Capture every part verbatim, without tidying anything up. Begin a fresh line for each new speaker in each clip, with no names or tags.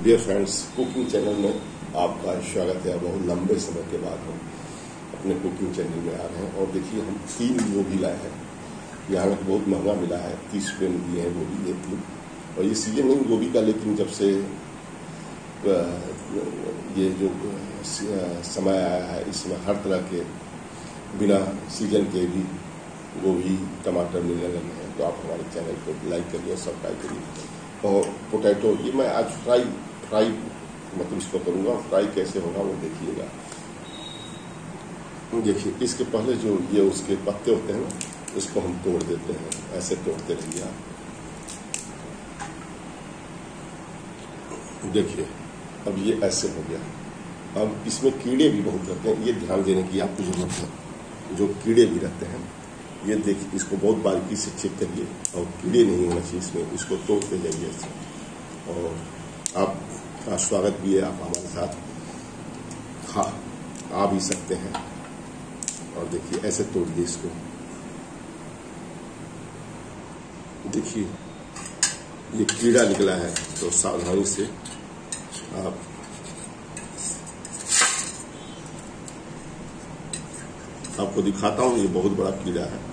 Dear friends, cooking channel में आपका स्वागत है। बहुत लंबे समय के बाद हम अपने कुकिंग चैनल में आ रहे हैं और देखिए हम तीन गोभी लाए हैं। यहाँ में बहुत महंगा मिला है, तीस रुपये में दिए हैं गोभी ये तीन। और ये सीजन नहीं गोभी का, लेकिन जब से ये जो समय आया है इसमें हर तरह के बिना सीजन के भी गोभी टमाटर मिलने लगे हैं। तो आप हमारे चैनल को लाइक करिए, सब्सक्राइब करिए। और पोटैटो ये मैं आज फ्राई फ्राई मतलब इसको करूँगा। फ्राई कैसे होगा वो देखिएगा। देखिए इसके पहले जो ये उसके पत्ते होते हैं ना, इसको हम तोड़ देते हैं। ऐसे तोड़ते रहिए आप। देखिए अब ये ऐसे हो गया। अब इसमें कीड़े भी बहुत रहते हैं, ये ध्यान देने की आपको जरूरत है। जो कीड़े भी रहते हैं ये देखिए, इसको बहुत बारीकी से चेक करिए और कीड़े नहीं होना चाहिए इसमें। इसको तोड़ते जाइए ऐसे। और आपका स्वागत भी है, आप हमारे साथ खा आ भी सकते हैं। और देखिए ऐसे तोड़िए इसको। देखिए ये कीड़ा निकला है तो सावधानी से आप आपको दिखाता हूं। ये बहुत बड़ा कीड़ा है।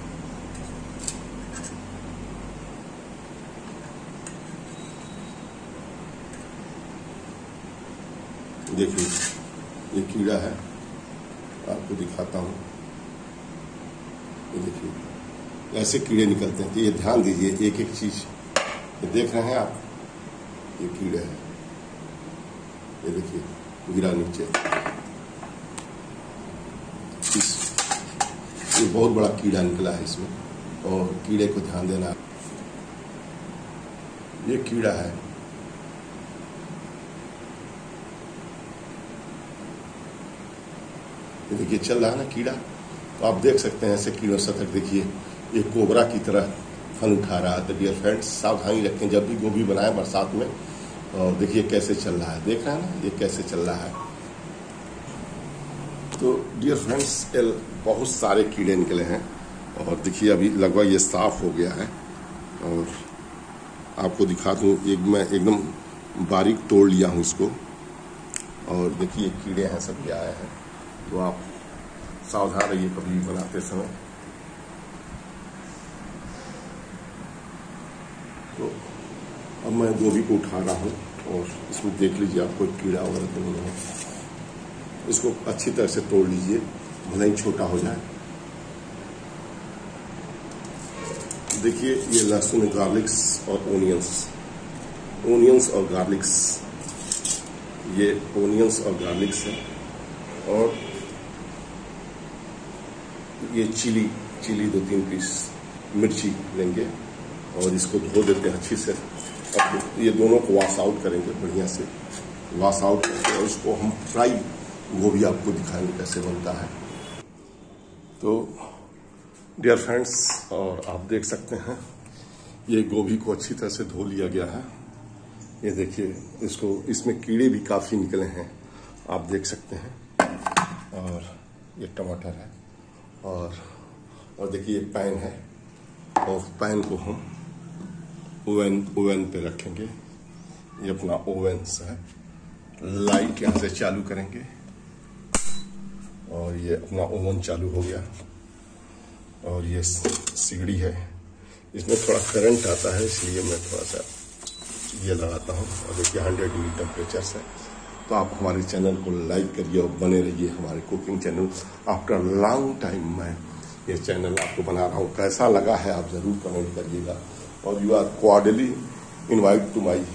देखिए ये कीड़ा है, आपको दिखाता हूं। ये देखिए ऐसे कीड़े निकलते हैं। तो ये ध्यान दीजिए एक एक चीज। ये देख रहे हैं आप, ये कीड़े हैं। ये देखिए गिरा नीचे। इस ये बहुत बड़ा कीड़ा निकला है इसमें, और कीड़े को ध्यान देना। ये कीड़ा है। ये देखिए चल रहा है ना कीड़ा। तो आप देख सकते हैं ऐसे कीड़ों से तक। देखिए ये कोबरा की तरह फन उठा रहा है। तो डियर फ्रेंड्स सावधानी रखें जब भी गोभी बनाएं बरसात में। और देखिए कैसे चल रहा है, देख रहे हैं ना ये कैसे चल रहा है। तो डियर फ्रेंड्स बहुत सारे कीड़े निकले हैं। और देखिए अभी लगभग ये साफ हो गया है। और आपको दिखा दूँ, एक मैं एकदम बारीक तोड़ लिया हूँ इसको। और देखिए कीड़े हैं सब ये आए हैं। तो आप सावधान रहिए कभी भी बनाते समय। तो अब मैं गोभी को उठा रहा हूँ और इसमें देख लीजिए आप कोई कीड़ा वगैरह तो नहीं है। इसको अच्छी तरह से तोड़ लीजिए, भले ही छोटा हो जाए। देखिए ये लहसुन, गार्लिक्स और ओनियंस ओनियंस और गार्लिक्स ये ओनियंस और गार्लिक्स है। और ये चिली चिली दो तीन पीस मिर्ची लेंगे और इसको धो देते हैं अच्छी से। अब ये दोनों को वॉश आउट करेंगे बढ़िया से। वॉश आउट करके और इसको हम फ्राई गोभी आपको दिखाएंगे कैसे बनता है। तो डियर फ्रेंड्स, और आप देख सकते हैं ये गोभी को अच्छी तरह से धो लिया गया है। ये देखिए इसको, इसमें कीड़े भी काफ़ी निकले हैं, आप देख सकते हैं। और ये टमाटर है। और और देखिए ये पैन है। और पैन को हम ओवन ओवन पे रखेंगे। ये अपना ओवन है। लाइट यहाँ से चालू करेंगे और ये अपना ओवन चालू हो गया। और ये सिगड़ी है, इसमें थोड़ा करंट आता है, इसलिए मैं थोड़ा सा ये लगाता हूँ। और देखिए हंड्रेड डिग्री टेम्परेचर से। तो आप हमारे चैनल को लाइक करिए और बने रहिए हमारे cooking channel. After long time मैं ये चैनल आपको बना रहा हूँ। कैसा लगा है आप जरूर कमेंट करिएगा। और you are cordially invite to my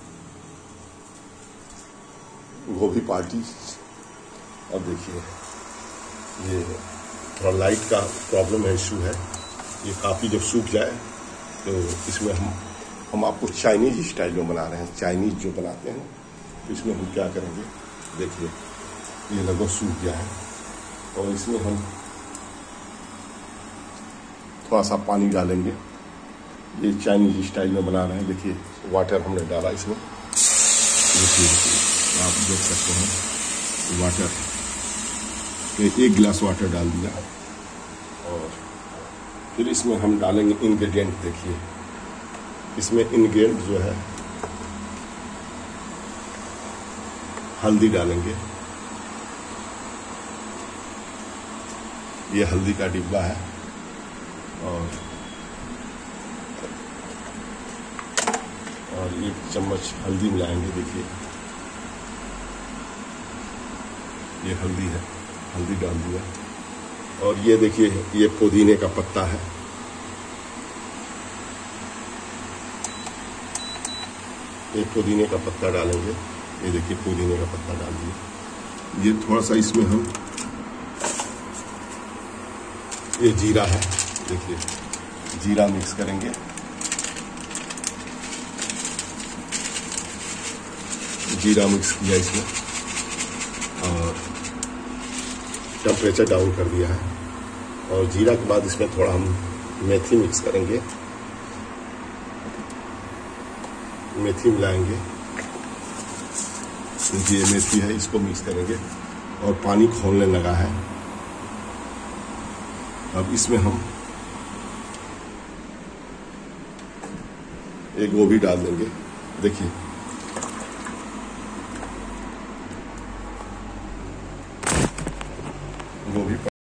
gobhi party. अब देखिए ये थोड़ा लाइट का प्रॉब्लम है, इशू है। ये काफ़ी जब सूख जाए तो इसमें हम हम आपको चाइनीज स्टाइल में बना रहे हैं। चाइनीज जो बनाते हैं तो इसमें हम क्या करेंगे, देखिए ये लगभग सूख गया है। और इसमें हम थोड़ा सा पानी डालेंगे। ये चाइनीज स्टाइल में बना रहे हैं। देखिए वाटर हमने डाला इसमें। देखिए आप देख सकते हैं वाटर, तो एक गिलास वाटर डाल दिया। और फिर इसमें हम डालेंगे इंग्रेडिएंट। देखिए इसमें इंग्रेडिएंट जो है हल्दी डालेंगे। ये हल्दी का डिब्बा है और और एक चम्मच हल्दी मिलाएंगे। देखिए ये हल्दी है, हल्दी डाल दिया। और ये देखिए ये पुदीने का पत्ता है, ये पुदीने का पत्ता डालेंगे। ये देखिए पुदीने का पत्ता डाल दिया। ये थोड़ा सा इसमें हम, ये जीरा है, देखिए जीरा मिक्स करेंगे। जीरा मिक्स किया इसमें और टेम्परेचर डाउन कर दिया है। और जीरा के बाद इसमें थोड़ा हम मेथी मिक्स करेंगे, मेथी मिलाएंगे। ये मेथी है, इसको मिक्स करेंगे और पानी खौलने लगा है। अब इसमें हम एक गोभी डाल देंगे। देखिए गोभी